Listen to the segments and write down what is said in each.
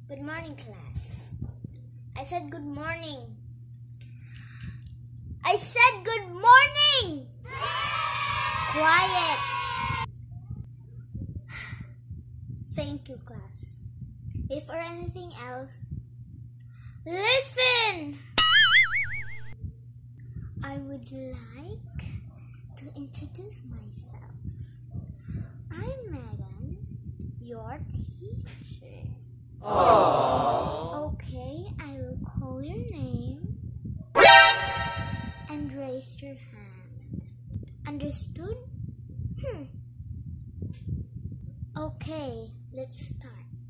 Good morning, class. I said good morning. I said good morning! Quiet! Thank you, class. Before anything else, listen! I would like to introduce myself. I'm Maegan, your teacher. Aww. Okay, I will call your name and raise your hand. Understood? Okay, let's start.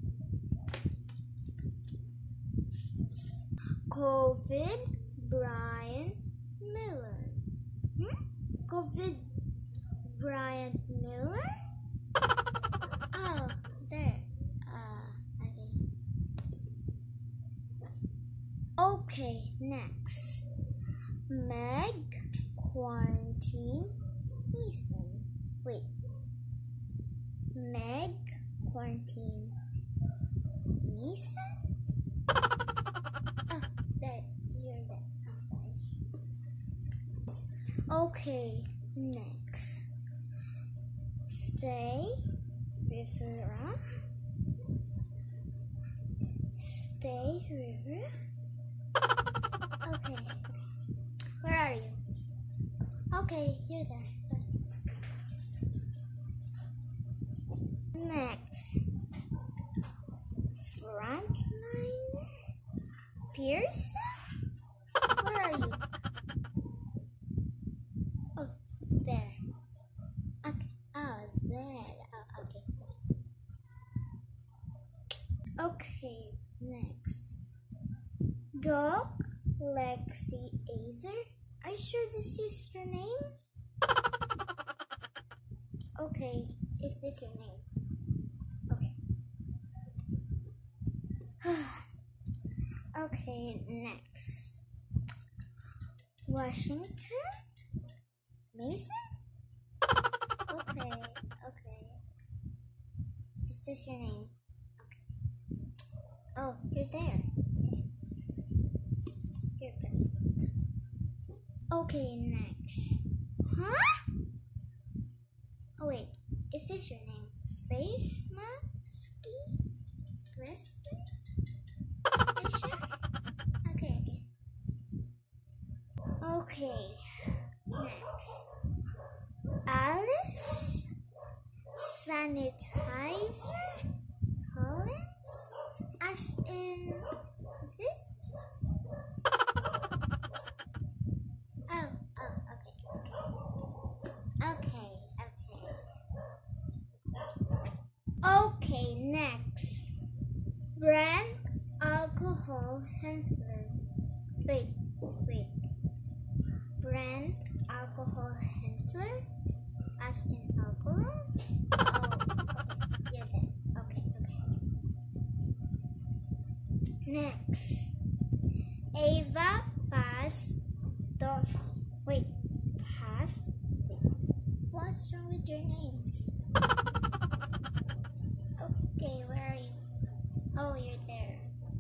COVID Brian Miller. COVID Brian Miller? Oh, there. Okay, next. Meg Quarantine Mason. Wait. Meg Quarantine Mason? Oh, there. You're there. Oh, sorry. Okay, next. Stay Rivera. Stay River. Okay. Where are you? Okay, you're there. Next. Frontliner Pierce? Where are you? Oh, there. Okay. Oh, there. Oh, okay. Okay, next. Dog Lexi Azer? Are you sure this is your name? Okay, is this your name? Okay. Okay, next. Washington? Mason? Okay. Is this your name? Okay. Oh, you're there. You're present. Okay, next. Huh? Oh wait, is this your name? Face Maski? Wrestler? Fisher? Okay. Okay, next. Alice? Sanitizer? Collins? As in this? Okay, next. Brand alcohol Hensler. Wait. Brand alcohol Hensler? As in alcohol? Oh, okay. You're there. Okay. Next. Ava Pastos. Wait. What's wrong with your names? Okay, where are you? Oh, you're there.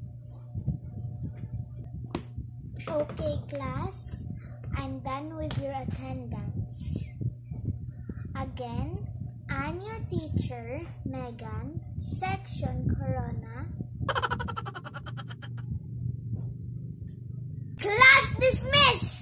Okay, class. I'm done with your attendance. Again, I'm your teacher, Maegan, Section Corona. Class dismissed!